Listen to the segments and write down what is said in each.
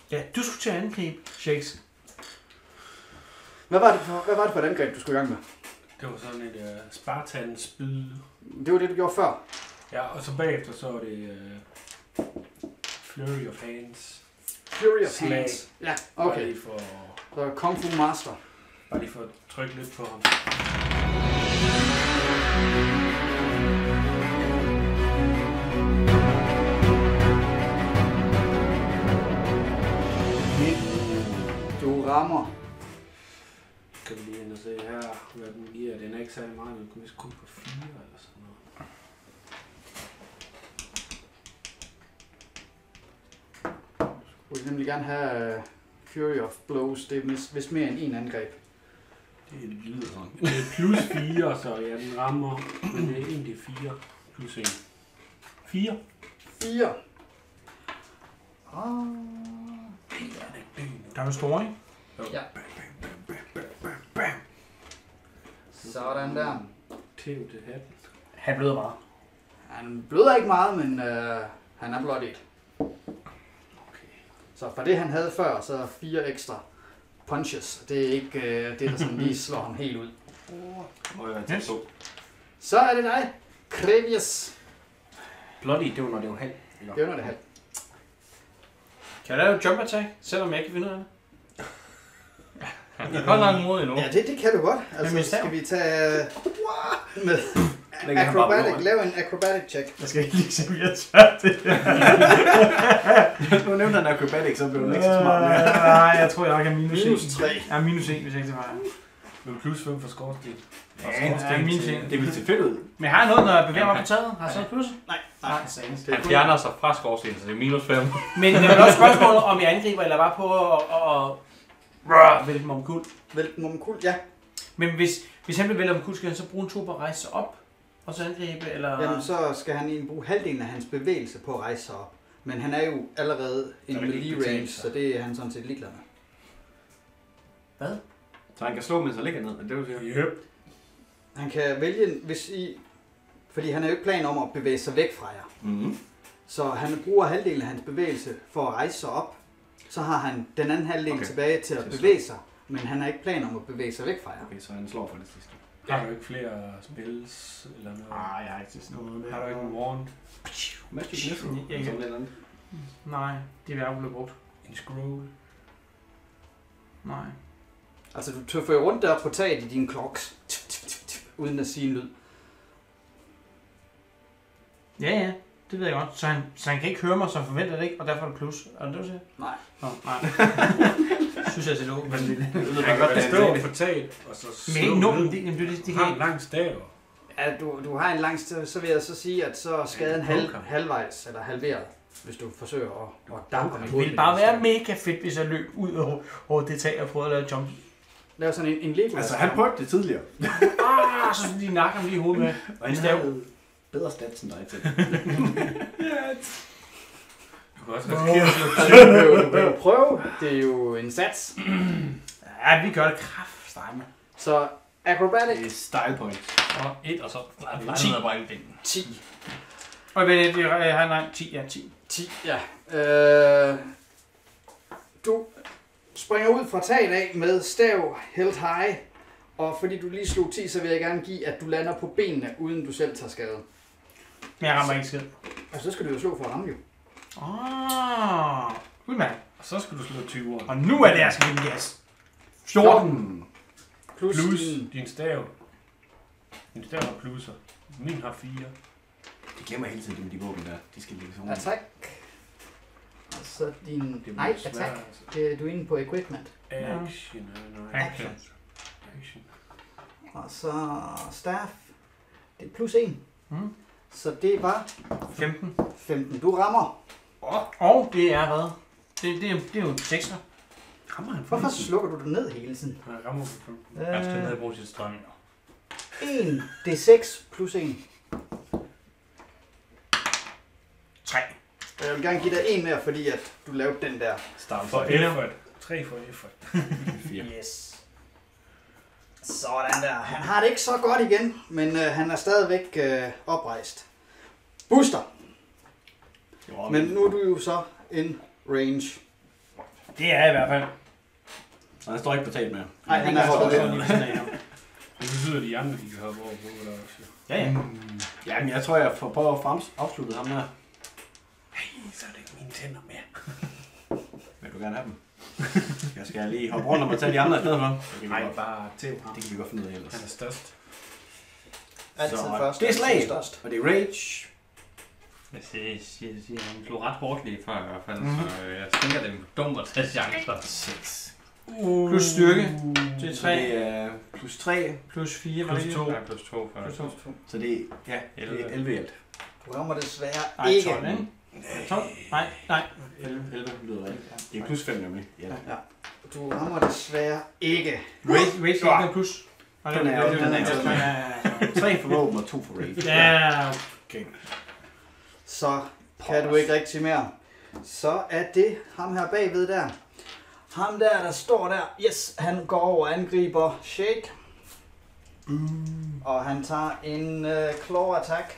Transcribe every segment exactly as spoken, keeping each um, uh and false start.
Ja, du skulle til at angribe, Shakes. Hvad var det for, hvad var det for et angreb, du skulle i gang med? Det var sådan et uh, Spartan-spyd. Det var det, du gjorde før? Ja, og så bagefter så var det uh, Flurry of Hands. Flurry of Slag. Hands. Ja, okay. Bare lige for, Så Kung Fu Master. bare lige for at trykke lidt på ham. Du rammer. Kan vi lige ind og se her, hvad den giver. Den er ikke særlig meget, den kommer kun på fire eller sådan noget. Du vil nemlig gerne have uh, Fury of Blows. Det er vist, vist mere end en angreb. Det lyder sådan. Det er plus fire, så ja, den rammer. Men det er egentlig fire plus en. fire. fire. Ah. Der er jo store, ikke? Ja. Sådan der. Tæv til hatten. Han bløder meget. Han bløder ikke meget, men øh, han er bloodied. Okay. Så for det han havde før, så er fire ekstra punches. Det er ikke øh, det, der sådan lige slår ham helt ud. Må jeg tage to. Så er det dig, Krevius. Bloody, det var når det var halv. Det er under det halv. Kan jeg lave jump attack, selvom jeg ikke kan finde ud af det? Jeg er godt langt mod endnu. Ja, det, det kan du godt. Altså, min skal stav? vi tage uh, med Lægger han bare på acrobatic, jorden. lave en acrobatic check. Jeg skal ikke lige se, om jeg tør det. Nu nævnte han acrobatic, så blev den ikke så smart mere. Nej, jeg tror, jeg kan have minus en. Minus tre. Ja, minus en, hvis jeg ikke tager fejl. Men plus fem for skorsten. Ja, det er minus en. Det vil se fedt ud. Men har jeg noget, når jeg bevæger mig på taget? Har jeg så et plus? Nej, Nej, det Han er kun fjerner sig fra skorstenen, så det er minus fem. Men det er også spørgsmålet, om jeg angriber, eller bare på at... at vælge mig omkuld. vælten omkuld. Ja, Men hvis, hvis han bliver vælge omkuld, skal han så bruge en tur på at rejse sig op? Og så angribe, eller... jamen så skal han egentlig bruge halvdelen af hans bevægelse på at rejse sig op. Men han er jo allerede en Så det kan ikke melee betale range, sig. så det er han sådan set ligeglad med. Hvad? Så han kan slå, mens han ligger ned, men det er jo sikkert. Yep. Han kan vælge, hvis I... Fordi han har jo ikke planer om at bevæge sig væk fra jer. Mhm. Så han bruger halvdelen af hans bevægelse for at rejse sig op. Så har han den anden halvdel okay. Okay. tilbage til at Til at bevæge sig. Men han har ikke planer om at bevæge sig væk fra jer. Okay, så han slår for det sidste. Har du ikke flere spells eller noget? Nej, jeg har ikke til sådan noget. Har du ikke en wand? Magic Missile, Jeg eller kan- sådan et eller andet. Nej, det er værd blevet brugt. En scroll? Nej. Altså du tøffer jo rundt der på taget i dine kloks. Uden at sige en lyd. Ja, ja. Det ved jeg godt. Så han, så han kan ikke høre mig, så forventer det ikke, og derfor er det plus. Er det det, du siger? Nej. Nå, nej. Synes jeg, det er lov. Men det Jeg Han godt, kan det stå er på taget, og så men slå ikke nå, ned. det, jamen, det, det, det Du kan har jeg en ikke. lang stav. Ja, du, du har en lang sted, så vil jeg så sige, at så er skaden halv, poker. halvvejs eller halveret, hvis du forsøger at, at dampe med Det ville bare være mega fedt, hvis jeg løb ud over, over det tag og prøvede at lave jump. Lave sådan en, en Lego. Altså, han prøvede det tidligere. Ah, så lige nakker ham lige i hovedet med. Og han Stav. havde bedre stats end dig til. Du kan også risikere at slå Du vil jo- du vil jo prøve, det er jo en sats. Ja, vi gør det kraftstemme. Så acrobatic Det er style point. Og et, og så ti. ned ad brækkenbenen. ti. Og ved det, det er nej, ti, ja, ti. ti, ja. Øh, du springer ud fra taget af med stav held high, og fordi du lige slog ti, så vil jeg gerne give, at du lander på benene, uden du selv tager skade. Men jeg rammer ikke skid. Og så skal du jo slå for at ramme jo. Ah, udmærket. Og så skal du slå tyve år. Og nu er det, jeg skal give den gas. fjorten. Plus, Plus din- din stav. Din stav har plusser. Min har fire. De glemmer hele tiden det med de våben der. De skal ligge sådan. attack. Og så din... Det Nej, bliver attack. svært, altså. Det er du er inde på equipment. Action. Nej, nej. Action. Action. Og så staff. Det er plus en. Mm. Så det var femten. femten. Du rammer. Og det er hvad? Det, det, er, det er jo en sekser. Rammer han Hvorfor slukker du det ned hele tiden? Han rammer på femten. Han skal ned Øh, og bruge sit strøm. en D seks plus en. tre. Jeg vil gerne give dig en mere, fordi at du lavede den der. Start For effort. Tre for effort. fire. Yes. Sådan der. Han har det ikke så godt igen, men øh, han er stadigvæk øh, oprejst. Booster. Men nu er du jo så in range. Det er i hvert fald. Så han står ikke på taget mere. Nej, han er hoppet lige ved siden af ham. Det betyder, at de andre de kan hoppe over på der også. Ja, ja. Mm. Jamen, jeg tror, jeg får prøve at frems- afslutte ham her. Nej, så er det ikke mine tænder mere. Vil du gerne have dem? Jeg skal lige hoppe rundt og tage de andre i stedet for. Nej, bare til ham. Det kan vi godt finde ud af ellers. Han er størst. altid Så først. det er slag. Størst. Og det er rage. Jeg siger, jeg siger, jeg siger, han slog ret hårdt lige før i hvert fald, Mhm. så jeg tænker, det er dumt at tage chancer. seks. Plus styrke. Det er Så tre. det er plus tre. Plus fire. Plus var det to. ikke? Ja, plus to. Plus Plus to. Så det er, ja, det er elleve i alt. Du rammer desværre Nej, ikke. tolv, ikke? tolv? Nej, nej. elleve, elleve lyder rigtigt. Det er plus fem nemlig. Ja. Du rammer desværre ikke. Raise, raise ikke med plus. Og Den er- den den er- ja, ja, ja. tre for våben og to for rage. Ja, Okay. Så kan du ikke rigtig mere. Så er det ham her bagved der. Ham der, der står der. Yes, han går over og angriber Shake. Mm. Og han tager en uh, claw attack.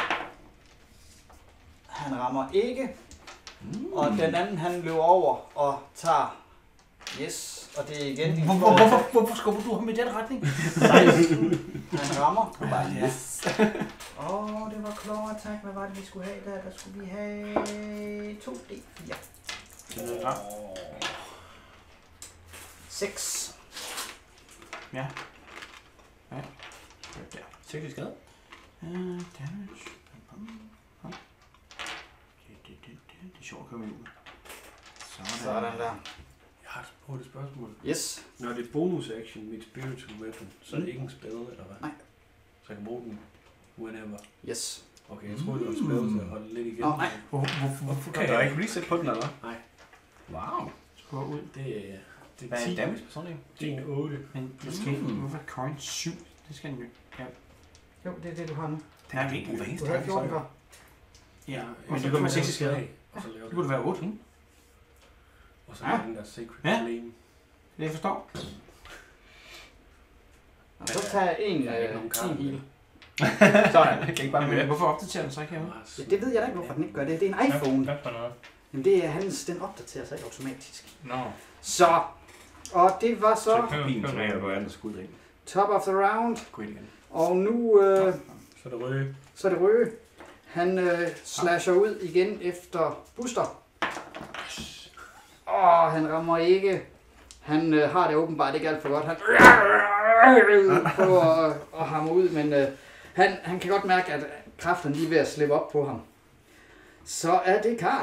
Han rammer ikke. Mm. Og den anden, han løber over og tager. Yes, og det er igen en Hvor, claw hvor, attack. hvorfor, hvorfor skubber du ham i den retning? seksten. Han rammer. Yes. Åh, oh, det var claw attack. Hvad var det, vi skulle have der? Der skulle vi have to D fire. Ja. seks. Ja. Ja. seks i skade. Uh, damage. Okay, det, det, det, det er sjovt at komme ud. Sådan der. Jeg har et hurtigt spørgsmål. Yes. Når det er bonus action med spiritual weapon, så er det Mm. ikke en spell, eller hvad? Nej. Så jeg kan bruge den whenever. Yes. Okay, jeg troede, det var en spell til at holde lidt igen. Åh, nej. Hvor, hvor, hvorfor Okay. Der er ikke reset på den, eller hvad? Nej. Wow. gå ud? Det er, det Hvad er er ti. damage på sådan en? Det er en otte. Men det skal ikke. Hvorfor er coin syv? Det skal den jo. Ja. Jo, det er det, du har nu. Det er ikke hver eneste Du har gang, fjorten så- før. Ja, Og men så det går med kan seks i man skade. lave Og så laver Det burde være otte. Og så Ja. er den der sacred Ja. flame. Det jeg forstår. Og så tager en, Der er ikke øh, nogen en kar. heal. Sådan. Jeg kan ikke bare Men med. hvorfor opdaterer den så ikke herude? Ja, det ved jeg da ikke, hvorfor den ikke gør det. Det er en iPhone. Hvad for noget? Jamen, det er hans, den opdaterer sig ikke automatisk. Nå. Så. Og det var så Fint, så jeg går andet skud ind. top of the round. Gå ind igen. Og nu øh, Så er det røde. så er det Røge. Han øh, slasher ud igen efter Buster. Åh, han rammer ikke. Han øh, har det åbenbart ikke alt for godt. Han prøver at, at hamre ud, men øh, han, han kan godt mærke, at kræfterne lige er ved at slippe op på ham. Så er det Karl.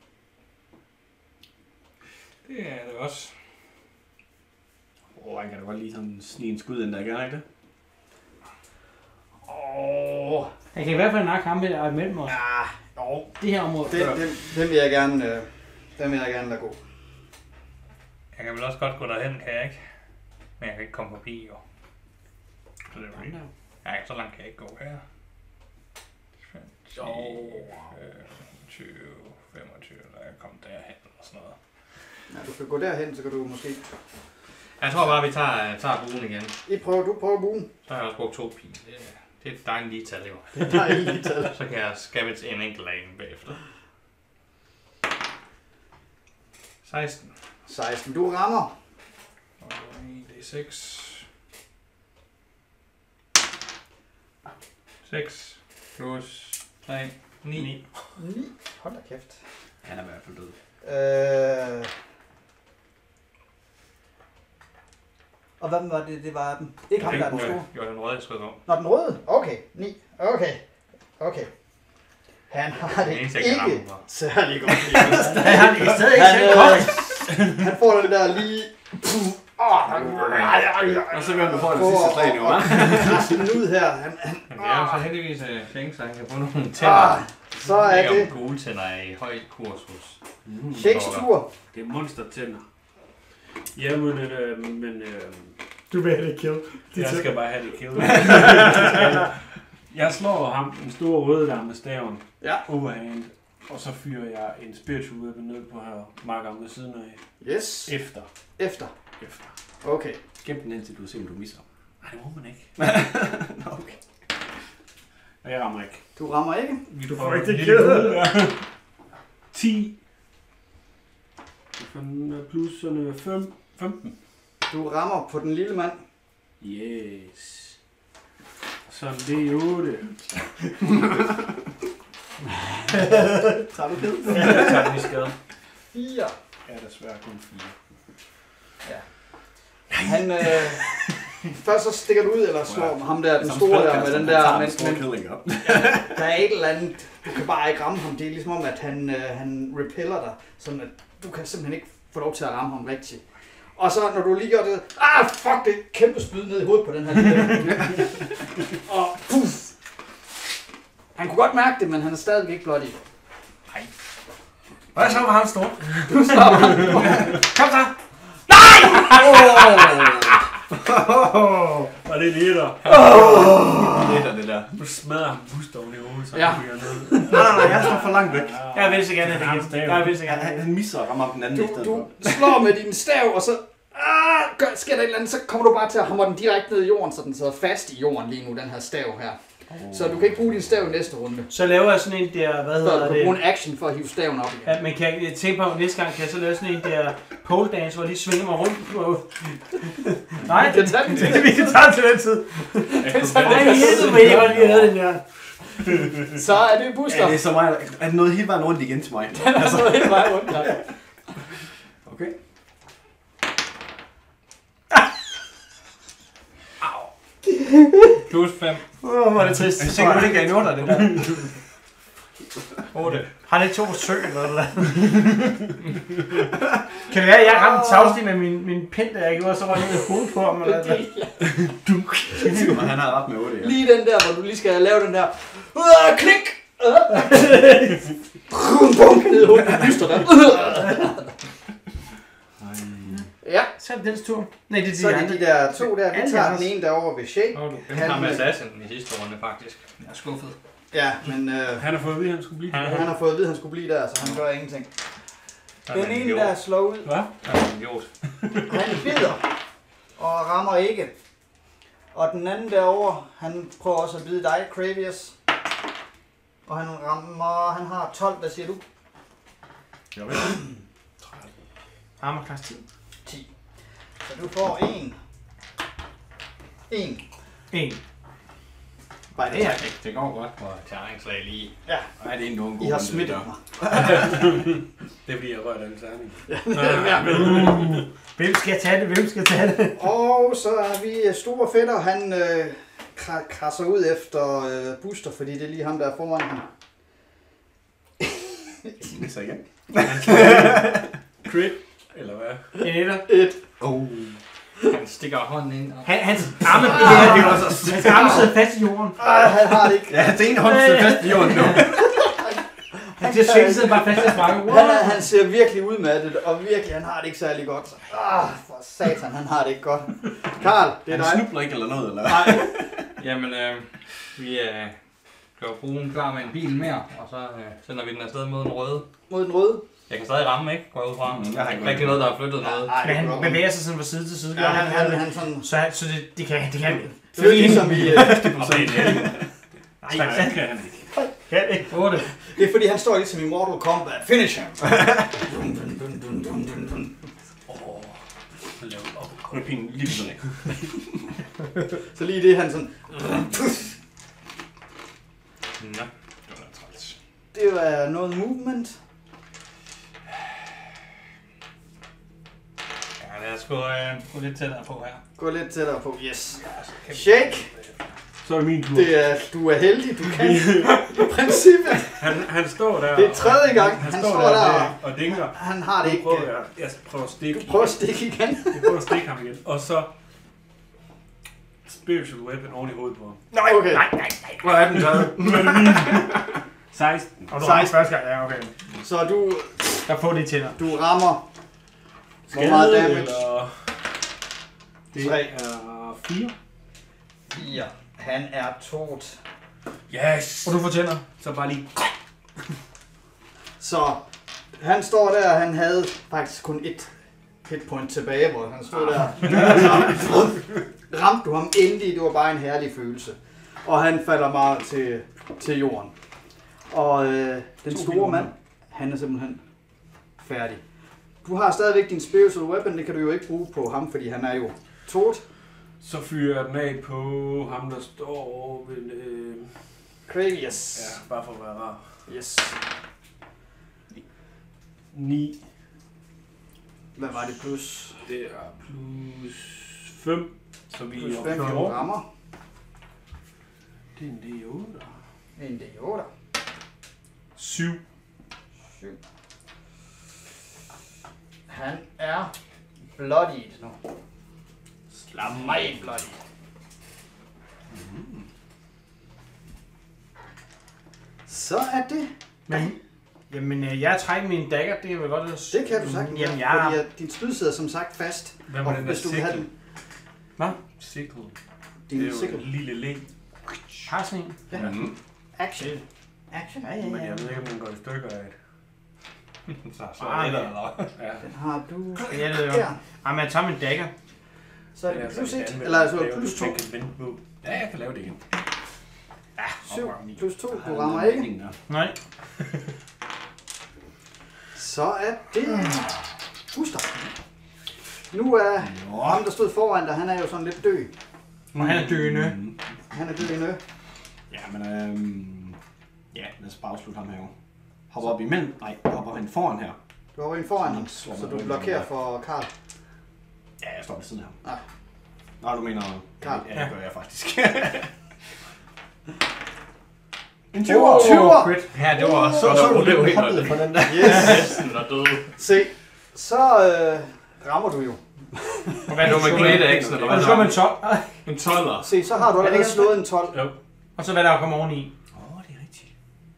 Det er det også. Åh, oh, jeg kan da godt lige sådan snige en skud ind der, gerne ikke det? Åh, Jeg kan i hvert fald nakke ham med at imellem os. ja, jo. Det her område. Den, den, den vil jeg gerne, øh, den vil jeg gerne lade gå. Jeg kan vel også godt gå derhen, kan jeg ikke? Men jeg kan ikke komme forbi, jo. Så det er jo ja, så langt kan jeg ikke gå her. Jo. tyve, femogtyve, der jeg kom derhen og sådan noget. Ja, du skal gå derhen, så kan du måske... Jeg tror bare, vi tager, tager buen igen. I prøver, du prøver buen. Så har jeg også brugt to pile. Det, det er et dejligt lige tal, jo. Det er lige taget. Så kan jeg skabe en enkelt af en bagefter. seksten. seksten. Du rammer. Og en D seks. seks plus tre. ni. ni. Hold da kæft. Han er i hvert fald død. Øh... Og hvad var det, det var den? Ikke ham, der er den store. Jo, den røde, jeg skød om. Nå, den røde? Okay, ni. Okay. Okay. Han har det Den eneste, jeg kan ramme ikke for. særlig godt. Han er stadig ikke Han, selv øh, godt. han får den der lige... Åh, Og så vil du få det sidste slag nu, hva'? Resten ud her. Han, han, Men det er jo så heldigvis uh, Shane, så han kan få nogle tænder. ah, så er Ikke det om gule tænder er i høj kurs hos. Mm. Shakes tur. Det er monstertænder. Jamen, øh, men øh, Du vil have det kill. jeg skal bare have det kill. Jeg slår ham, den store røde der med staven, Ja. overhand, og så fyrer jeg en spiritual weapon ned på her markeren ved siden af. Yes. Efter. Efter. Efter. Okay. Gem den indtil du ser, om du misser. Nej, det må man ikke. Nå, okay. Og jeg rammer ikke. Du rammer ikke. Vi Du får prøver ikke det en kill. lille bue. ti. fanden, plus sådan fem, femten. Du rammer på den lille mand. Yes. Sådan, det er otte. Tager du ked? Ja, jeg tager den i skade. fire. Ja, desværre kun fire. Han, øh, først så stikker du ud, eller slår wow. ham der, den store der med den der, men, men der er et eller andet, du kan bare ikke ramme ham. Det er ligesom om, at han, øh, han repeller dig, sådan at du kan simpelthen ikke få lov til at ramme ham rigtigt. Og så når du lige gør det, ah fuck, det er et kæmpe spyd ned i hovedet på den her lille. Og puff. Han kunne godt mærke det, men han er stadigvæk ikke blot i. Nej. Hvad så var han stor? Du slår ham. Kom så! Og det er lige der. Det er det der. Du smadrer ham pust oven i hovedet, så Ja. han ryger ned. Nej, nej, nej, jeg står for langt væk. Jeg vil så gerne have det igen. Jeg vil så gerne Han, have han misser og rammer den anden i Du, stedet du for. slår med din stav, og så ah, gør, sker der et eller andet, så kommer du bare til at hamre den direkte ned i jorden, så den sidder fast i jorden lige nu, den her stav her. Oh. Så du kan ikke bruge din stav i næste runde. Så laver jeg sådan en der, hvad Så hedder du kan det? bruge en action for at hive staven op igen. Ja, men kan jeg tænke på, at næste gang kan jeg så lave sådan en der pole dance, hvor de svinger mig rundt på... Nej, Vi kan tage den til vi kan tage den til den tid. Nej, helvede med, jeg var lige havde den der. Så er det Buster. Ja, det er så meget. Er det noget hele vejen rundt igen til mig? Den er så helt vejen rundt her. Okay. Plus fem. Åh, oh, hvor er det trist. Jeg er sikker på, det ikke er en otter, det der. otte. Har det ikke to forsøg eller noget? Kan det være, at jeg ramte tavstig med min, min pind, der jeg gjorde, så var det med hovedet på ham? Eller hvad? Duk. Han har ret med otte, ja. Lige den der, hvor du lige skal lave den der uh, klik! Bum, bum, ned i hovedet på Buster der. Ja, Så er det dens tur. Nej, det er de så er det andre. de der to der. Vi Alle tager jeres. den ene derovre ved Shake. Okay. Den Han, har med øh, assassin i sidste runde, faktisk. Jeg er skuffet. Ja, men øh, Han har fået at vide, at han skulle blive Han tilbage. han har fået at vide, at han skulle blive der, så han gør ingenting. Han er Den en ene idiot. der slår ud. Hvad? Han er en idiot. Han bider og rammer ikke. Og den anden derovre, han prøver også at bide dig, Cravius. Og han rammer, han har tolv, hvad siger du? Jeg ved. Rammer klasse ti. ti. Så du får en. En. En. Bare Det, er, det går godt på terrængslag lige. Ja, Nej, det er en god I har runde, smittet det mig. Det er fordi, jeg rørte en terning. Uh, hvem skal tage det? Hvem skal tage det? Og så er vi store fætter, han øh, kra- krasser ud efter øh, Buster, fordi det er lige ham, der er foran ham. der. Så igen. Crit, eller hvad? En etter. Et. Oh. Han stikker hånden ind. Og... Han, hans arme, det her, det var så hans arme sidder fast i jorden. Ej, han har det ikke. Ja, det ene hånd sidder fast i jorden nu. Han siger, at sidder bare fast i sparken. Han, er, han ser virkelig udmattet, og virkelig, han har det ikke særlig godt. Ah, for satan, han har det ikke godt. Karl, det er Han dig. snubler ikke eller noget, eller? Nej, Jamen, øh, vi øh, gør brugen klar med en bil mere, og så øh, sender vi den afsted mod den røde. mod den røde. Jeg kan stadig ramme, ikke? Går jeg ud fra. Mm, Der jeg har er ikke ikke rigtig noget, der har flyttet noget. Nej, Men han bevæger sig sådan fra side til side. Ja, han, han, han sådan... Så, så det, det kan det kan Det er ligesom i... øh, Nej, det kan han ikke. kan ikke. otte. Det er fordi, han står ligesom i Mortal Kombat. Finish ham! Han laver op. Det er penge lige sådan af. Så lige det, han sådan... Nå, det var da træls. Det var noget movement. Ja, lad os gå, øh, gå lidt tættere på her. Gå lidt tættere på. Yes. Shake. Så er det min tur. Det er, du er heldig, du kan. I princippet. Han, han står der. Det er tredje gang, Han, han han står står der der og dinker. Han har det Nu ikke. prøver jeg, jeg prøver at stikke. Du prøver at stikke igen. Jeg prøver at stikke ham igen. Og så... Spiritual weapon oven i hovedet på ham. Nej, okay. Nej, nej, nej. Hvor er den taget? seksten. Og du rammer første gang. Ja, okay. Så du, Der får de tænder. du rammer. Hvor meget Skade, damage? eller... Det Tre. er fire. fire. Han er tot. Yes! Og du får tænder. Så bare lige... Så han står der, han havde faktisk kun et hitpoint tilbage, hvor han stod der. Ramte du ham endelig, det var bare en herlig følelse. Og han falder meget til, til jorden. Og øh, den To store millioner. mand, han er simpelthen færdig. Du har stadigvæk din spiritual weapon, det kan du jo ikke bruge på ham, fordi han er jo tot. Så fyrer jeg den af på ham, der står ved... Øh... Kravius. Ja, bare for at være rar. Yes. ni. Hvad var det plus? Det er plus fem. Så vi Plus er fem, oppe i du år. rammer. Det er en D otte. En D otte. syv. syv. Han er bloodied nu. Meget bloodied. Mm. Så er det. Men, jamen, øh, jeg trækker min dagger, det er vel godt at... Det kan du sagtens. Jamen, ja. jeg... Fordi at din spyd sidder som sagt fast. Hvad Og var den der hvis du vil have sickle? den, Hvad? Sickle. Det din er jo sickle. et lille læg. Har sådan en? Ja. Mm. Action. Action. Ja, ja, Men ja. jeg ved ikke, om den går i stykker af det. Så, så Ah, er det ja. eller Ja. Den har du Ja, det er jo. der. Jamen, jeg tager min dagger. Så er Ja, det så plus kan et, jeg eller altså lave plus det, to. man kan vente på. Ja, jeg kan lave det igen. syv plus to, du rammer ikke. Nej. Så er det Buster. Nu er ham, der stod foran dig, han er jo sådan lidt død. Og han er døende. Mm. Han er død endnu. Ja, men øhm, ja, lad os bare afslutte ham her. Hopper op imellem. Nej, hopper han foran her. Du har en foran ham, Så så du blokerer for Karl. Ja, jeg står ved siden af ham. Nej. Nå, du mener... Karl. Ja, det gør jeg faktisk. En tyver! Tyver! Crit. Ja, det var Så, så, så så du det var det helt hoppede på den der. Yes! Næsten var død. Se, så øh, rammer du jo. Og hvad Det var med Great Axe, eller Og hvad? så slår man tolv. En tolver. Se, så har du allerede slået en tolv. Jo. Og så hvad der kommer oveni. Åh, oh, det er rigtigt.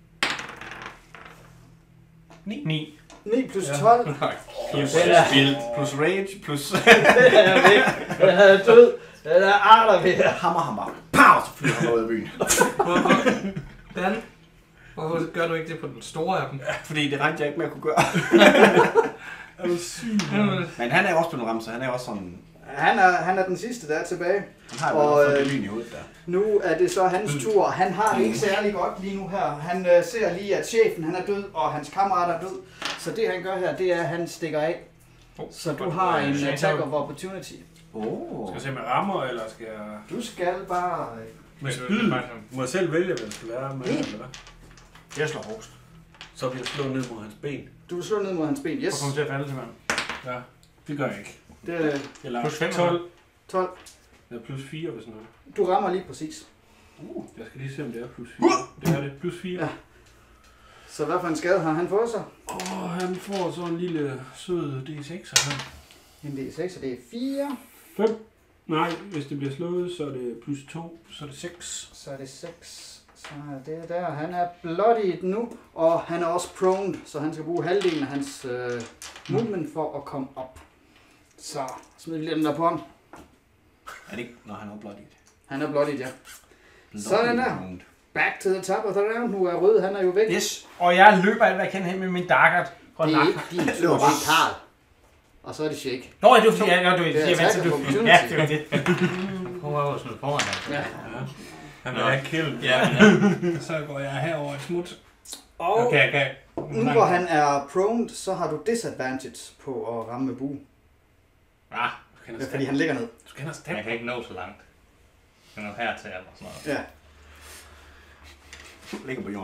ni. ni plus tolv. Plus Den er- spil. Plus rage, plus... Den er væk. Den er død. Den er arter ved her. Hammer ham bare. Pow! Så flyver han ud af byen. Dan, hvorfor gør du ikke det på den store af dem? Fordi det regnede jeg ikke med at kunne gøre. Er du syg? Men han er jo også blevet ramt, så han er også sådan... Han er, han er den sidste, der er tilbage. Han har jo Og, og, fået øh, det lyn i hovedet der. Nu er det så hans tur. Han har det ikke særlig godt lige nu her. Han øh, ser lige, at chefen han er død, og hans kammerat er død. Så det han gør her, det er, at han stikker af. Så du har en attack of opportunity. Åh. Skal jeg se med rammer, eller skal jeg... Du skal bare... øh, Med spyd? Må jeg selv vælge, hvad det skal være med, Mm. eller hvad? Jeg slår hårdest. Så vil jeg slå ned mod hans ben. Du vil slå ned mod hans ben. Og Yes. kommer til at falde til mand. Ja, det gør jeg ikke. Det er Eller Plus fem, tolv. tolv. Eller plus fire, hvis noget. Du rammer lige præcis. Uh, jeg skal lige se, om det er plus fire. Det er det. Plus fire. Ja. Så hvad for en skade har han fået sig? Åh, oh, han får så en lille sød D seks her. En D seks, og det er fire. fem. Nej, hvis det bliver slået, så er det plus to, så er det seks. Så er det seks. Så er det der. Han er bloodied nu, og han er også prone, så han skal bruge halvdelen af hans øh, movement for at komme op. Så smid vi lige den der på ham. Er det ikke, når han er bloodied? Han er bloodied, ja. Sådan der. Back to the top of the round. Nu er Rød, han er jo væk. Yes. Og jeg løber alt, hvad jeg kan hen med min daggert. For Det at er nakke. ikke din tur, det er Karl. Og så er det Shake. Nå, det var fordi, jeg, jeg, du, Det er jeg, jeg, attack jeg, of du, opportunity. ja, det var det. Hun var jo sådan foran ham. Ja. Han vil have kill. Ja, men ja. Så går jeg herover et smut. Og Okay, okay. nu hvor han er prone, så har du disadvantage på at ramme med bue. Ah, du kan Det er fordi han ligger ned. Du skal have Jeg stemt. kan ikke nå så langt. Jeg kan nå hertil eller sådan noget. Ja. Ligger på jorden.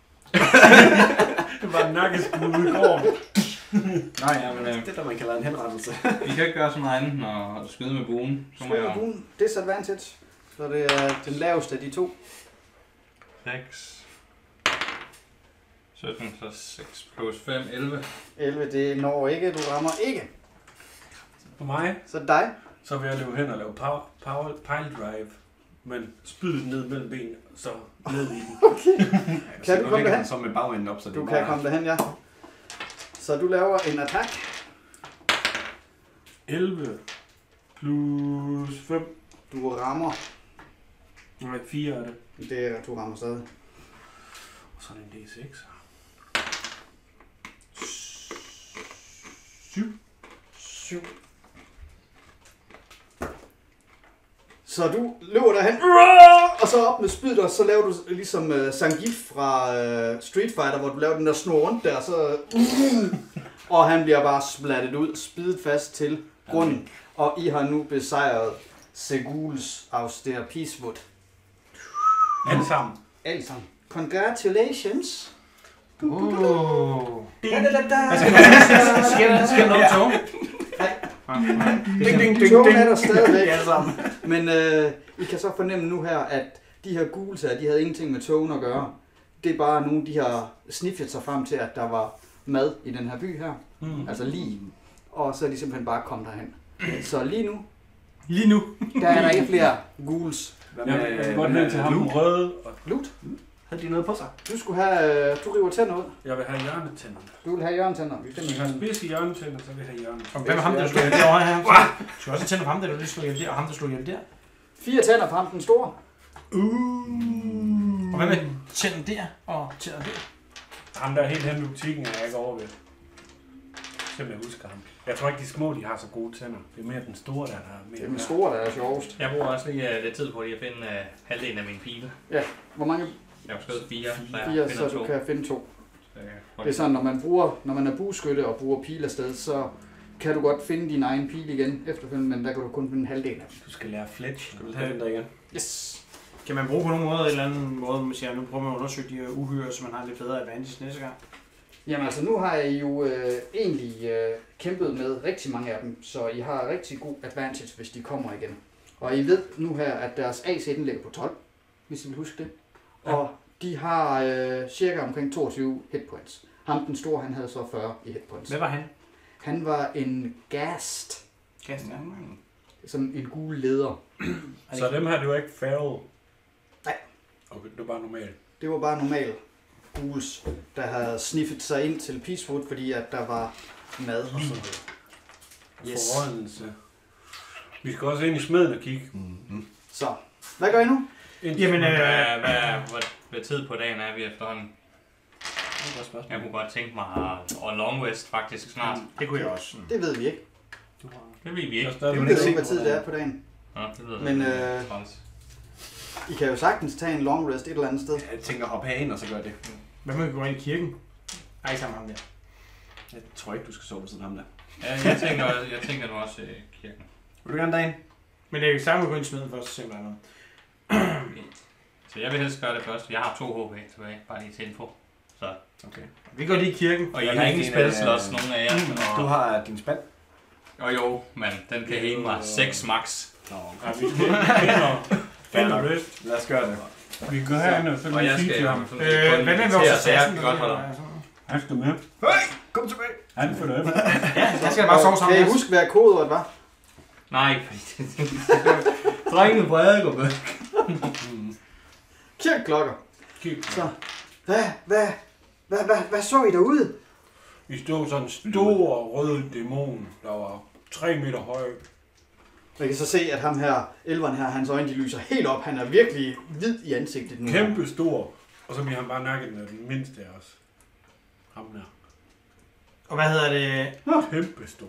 Det var en nakkeskud ude i gården. Nej, ja, men øh, Det er der, man kalder en henrettelse. vi kan ikke gøre så meget andet end at skyde med buen. Så må Skyd med jeg buen. Disadvantage. Så det er den laveste af de to. seks. sytten plus seks plus fem, elleve. elleve, det når ikke. Du rammer ikke. For mig, Så dig. så vil jeg løbe hen og lave power, power, pile drive. Men spydet ned mellem benene, så ned i den. Okay. Kan du komme derhen? Så med bagenden op, så det Du er kan bare... komme derhen, ja. Så du laver en attack. elleve plus fem. Du rammer. Nej, fire er det. Det er, du rammer stadig. Og så er det en D seks. syv. syv. Så du løber derhen, og så op med spydet, og så laver du ligesom uh, Zangief fra uh, Street Fighter, hvor du laver den der snor rundt der, så uh, Og han bliver bare splattet ud, spidet fast til grunden. Og I har nu besejret Seguls Auster Peacewood. Alle sammen. Alle sammen. Congratulations. Åh. Da, da, da, da. Altså, sker der, sker der noget tog? Ding, ding, ding, ding. Er der stadigvæk. Men øh, I kan så fornemme nu her, at de her ghouls her, de havde ingenting med togen at gøre. Det er bare nogle, de har sniffet sig frem til, at der var mad i den her by her. Mm. Altså lige. Og så er de simpelthen bare kommet derhen. Så lige nu, Lige nu. der er der ikke flere ghouls. Jeg vil godt hen til ham den røde. Og Loot. Havde de noget på sig? Du skulle have, øh, du river tænder ud. jeg vil have hjørnetænder. Du vil have hjørnetænder. Vi Hvis finder jeg har en. spidse hjørnetænder, så vil jeg have hjørnetænder. Hvem er ham, der slog ihjel derovre her? Du skal også tænde for ham, der du lige slog ihjel der, og ham, der slog ihjel der. Fire tænder fra ham, den store. Uh. Og hvad med tænden der og tænden der? Ham der er helt henne i butikken, er jeg ikke over ved. Selvom jeg husker ham. Jeg tror ikke, de små de har så gode tænder. Det er mere den store, der er mere. Det er den store, der er sjovest. Jeg bruger også lige uh, lidt tid på lige at finde uh, halvdelen af mine pile. Ja, hvor mange? Jeg har skrevet fire, så jeg Fire, finder så du to. kan finde to. Så jeg Det er sådan, når man bruger, når man er bueskytte og bruger pil afsted, så kan du godt finde din egen pil igen efterfølgende, men der kan du kun finde en halvdel af dem. Du skal lære fletch. Skal du have den der igen? Yes. Kan man bruge på nogen måde, en eller anden måde, man siger, nu prøver man at undersøge de her uhyre, så man har lidt bedre advantage næste gang? Jamen altså, nu har I jo øh, egentlig øh, kæmpet med rigtig mange af dem, så I har rigtig god advantage, hvis de kommer igen. Og I ved nu her, at deres A C den ligger på tolv, hvis I vil huske det. Ja. Og de har øh, cirka omkring toogtyve hitpoints. Ham den store, han havde så fyrre i hitpoints. Hvad var han? Han var en ghast, Kasten. som en gul leder. Så dem her, det var ikke feral? Nej. Okay, det var bare normalt. Det var bare normalt ghouls, der havde sniffet sig ind til Peacewood, fordi at der var mad og sådan noget. Yes. Forrådnelse. Vi skal også ind i smeden og kigge. Mm-hmm. Så, hvad gør I nu? Jamen, Hvad, øh, hvad, hvad, hvad tid på dagen er vi efterhånden? Det er et godt spørgsmål. Jeg kunne godt tænke mig at og long rest faktisk snart. det kunne jeg også. Det ved vi ikke. Det ved vi ikke. Der er Vi stadig ved ikke, hvad tid det er på dagen. Nå, det ved Men, jeg. øh, Træls. I kan jo sagtens tage en long rest et eller andet sted. Jeg tænker at hoppe herind og så gør det. Hvad med at gå ind i kirken? Ej, ikke sammen med ham der. Jeg tror ikke, du skal sove ved siden af ham der. Ja, jeg tænker, jeg tænker nu også øh, kirken. Vil du gerne derind? Men jeg kan sammen gå ind i smeden først, og se, om der er noget. Så jeg vil helst gøre det først. Jeg har to H P tilbage, bare lige til info. Så. Okay. Vi går lige i kirken. Og I Jeg har har ingen en, øh, spilslots, nogen af jer. Og, Du har din spand. og jo, men den kan hele mig seks max. Nå, Ja, vi finder, finder rest. lad os gøre det. Vi kan gå herind og så Og jeg sige skal til jo ham. sådan Øh, set kun hvad med meditere, vores så jeg assassin? kan godt holde. Han skal med. Kom tilbage. Han følger efter. Ja, jeg skal bare sove sammen Kan I med huske, hvad kodeordet var? Nej, fordi drengene på adgård. Kirkeklokker. Kig. Så, hvad, hvad, hvad, hvad, hvad så I derude? Vi stod sådan en stor rød dæmon, der var tre meter høj. Jeg kan så se, at ham her, elveren her, hans øjne de lyser helt op. Han er virkelig hvid i ansigtet nu. Kæmpe stor. Og så bliver han bare nakket med den mindste af os. Ham der. Og hvad hedder det? Kæmpe stor.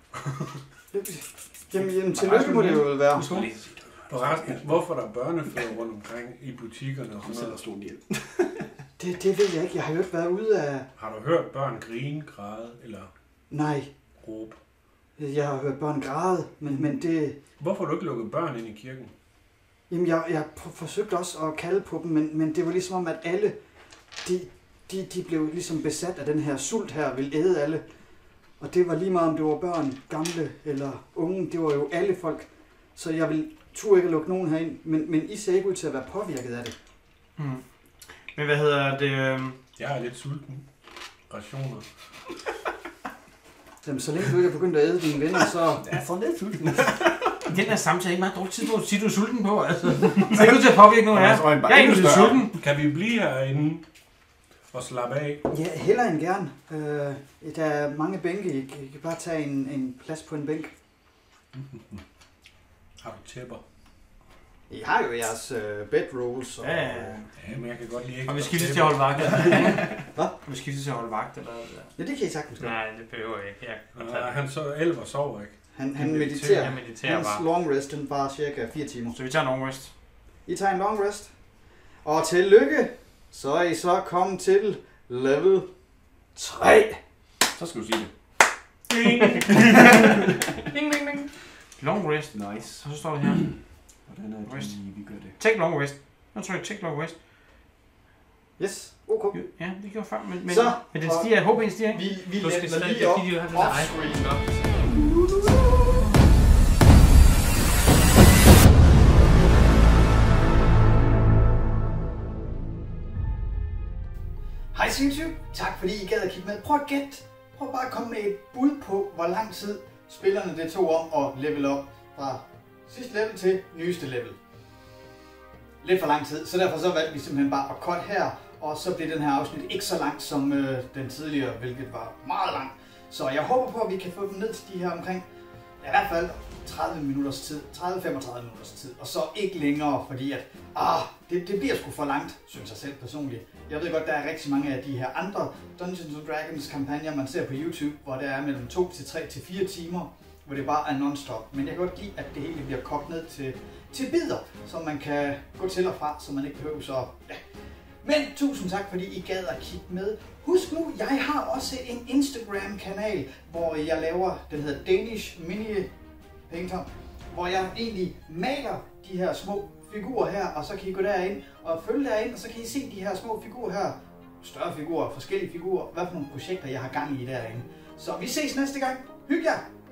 Jamen, jamen tillykke må det jo vel være. Og resten, hvorfor der er børnefødder rundt omkring i butikkerne og Kom sådan selv og noget. stå ihjel. Det, det ved jeg ikke. Jeg har jo ikke været ude af... Har du hørt børn grine, græde eller Nej, råbe? jeg har hørt børn græde, men, men det... Hvorfor har du ikke lukket børn ind i kirken? Jamen, jeg, jeg forsøgte også at kalde på dem, men, men det var ligesom om, at alle, de, de, de blev ligesom besat af den her sult her, ville æde alle. Og det var lige meget, om det var børn, gamle eller unge, det var jo alle folk. Så jeg ville turde ikke at lukke nogen herind, men, men I ser ikke ud til at være påvirket af det. Hmm. Men hvad hedder det? øhm, Jeg er lidt sulten. Rationer. Jamen, så længe du ikke er begyndt at æde dine venner, så... Jeg er for lidt sulten. I den her samtale ikke meget drukket tid på at sige, du er sulten på, altså. Det er ikke ud til at påvirke nogen af jer. Jeg Jeg er ikke lidt sulten. Kan vi blive herinde og slappe af? Ja, hellere end gerne. Øh, der er mange bænke. I, I kan bare tage en, en plads på en bænk. Har du tæpper? I har jo jeres øh, bedrolls. Og, Ja, ja, ja. Ja, men jeg kan godt lide ikke. Og vi skiftes til at holde vagt. Hvad? Vi skiftes til at holde vagt, eller hvad? Ja, det kan I sagtens gøre. Nej, det behøver jeg ikke. Jeg kan godt Ja, tage han så elver sover ikke. Han, han Jeg mediterer. Jeg mediterer Hans bare. long rest, den var cirka fire timer. Så vi tager en long rest. I tager en long rest. Og tillykke, så er I så kommet til level tre. Så skal du sige det. Ding, ding, ding. Long rest. Nice. Og så står der her. Hvordan er det, Rest. vi gør det? Take long rest. Nu tror jeg, take long rest. Yes, ok. Ja, det gjorde før, men, men, Så, men den stiger, jeg håber, den stiger, ikke? Vi, vi Du skal lægger stadig lige op video have den der off-screen. iPhone op. Hej YouTube, tak fordi I gad at kigge med. Prøv at gætte. Prøv bare at komme med et bud på, hvor lang tid spillerne det tog om at level op fra sidste level til nyeste level. Lidt for lang tid, så derfor så valgte vi simpelthen bare at cut her, og så blev den her afsnit ikke så langt som øh, den tidligere, hvilket var meget langt. Så jeg håber på, at vi kan få dem ned til de her omkring, ja, i hvert fald tredive minutters tid, tredive til femogtredive minutters tid, og så ikke længere, fordi at, ah, det, det bliver sgu for langt, synes jeg selv personligt. Jeg ved godt, der er rigtig mange af de her andre Dungeons and Dragons kampagner, man ser på YouTube, hvor der er mellem to til tre til fire timer, hvor det bare er non-stop. Men jeg kan godt lide, at det hele bliver kogt ned til, til bidder, så man kan gå til og fra, så man ikke behøver så, ja. Men tusind tak, fordi I gad at kigge med. Husk nu, jeg har også en Instagram-kanal, hvor jeg laver, den hedder Danish Mini Painter, hvor jeg egentlig maler de her små figurer her, og så kan I gå derind og følge derind, og så kan I se de her små figurer her, større figurer, forskellige figurer, hvad for nogle projekter jeg har gang i derinde. Så vi ses næste gang. Hyg jer!